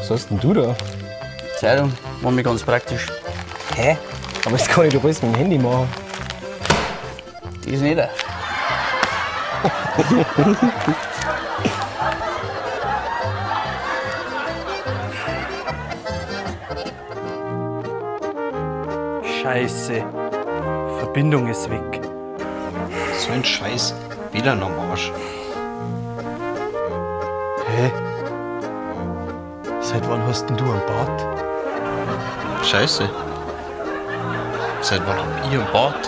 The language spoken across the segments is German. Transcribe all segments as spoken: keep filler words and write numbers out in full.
Was hast denn du da? Zeitung, war mir ganz praktisch. Hä? Aber das kann ich doch alles mit dem Handy machen. Die ist nicht da. Scheiße. Verbindung ist weg. So ein Scheiß. Wieder noch am Arsch. Hä? Seit wann hast denn du einen Bart? Scheiße. Seit wann hab ich einen Bart?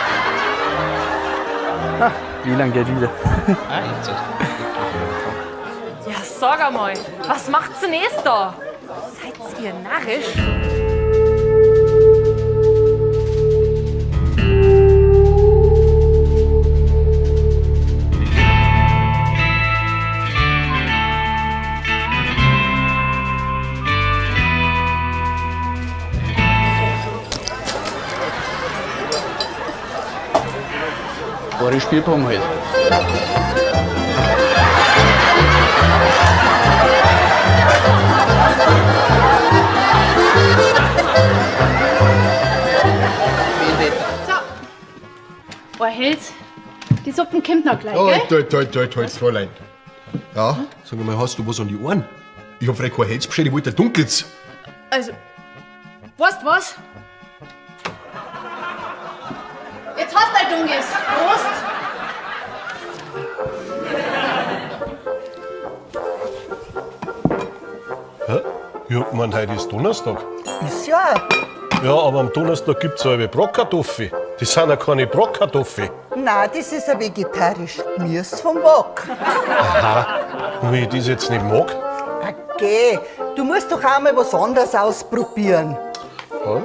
Ah, W L A N geht wieder. Ah, jetzt. Ja, sag einmal, was macht's denn jetzt da? Seid ihr narrisch? War die Spielbaum halt. So, Held, die Suppen kommt noch gleich, Oh, gell? halt, halt, halt, halt, Fräulein. Ja, sag mal, hast du was an die Ohren? Ich hab frei kein Holz bestellt, ich wollte ein dunkles. Also, weißt was? Jetzt hast du ein Dunges. Prost! Hä? Ja, ich mein, heute ist Donnerstag. Ist ja. Ja, aber am Donnerstag gibt's ja eine Bratkartoffel. Das sind ja keine Bratkartoffeln. Nein, das ist ein vegetarisch Gemüse vom Wok. Aha. Und wenn ich das jetzt nicht mag? Okay, du musst doch auch mal was anderes ausprobieren. Oh.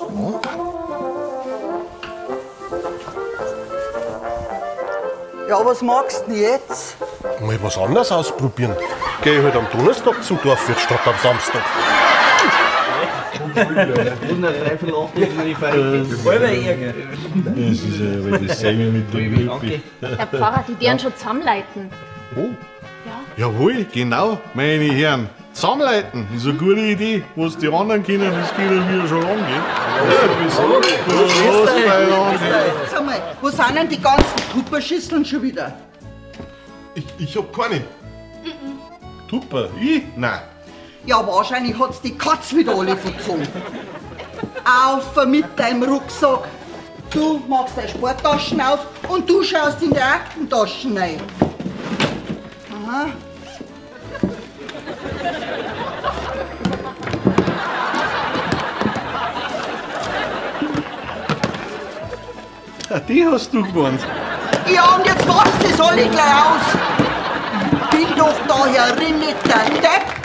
Ja, was magst du denn jetzt? Mal was anderes ausprobieren. Geh ich halt am Donnerstag zum Dorfwirt statt am Samstag. Das ist ja dasselbe mit dem Lüppi. Herr Pfarrer, die werden schon zusammenleiten. Oh. Jawohl, genau, meine Herren. Zusammenleiten ist eine gute Idee. Was die anderen kennen, das geht ja mir schon lange. Sag mal, wo sind denn die ganzen Tupperschüsseln schon wieder? Ich, ich hab keine. Tupper? Ich? Nein. Ja, wahrscheinlich hat's die Katz wieder alle verzogen. Auf mit deinem Rucksack. Du machst deine Sporttaschen auf und du schaust in die Aktentaschen rein. Aha. Die hast du gemeint. Ja, und jetzt machst du das alle gleich aus. Bin doch da herin nicht der Depp.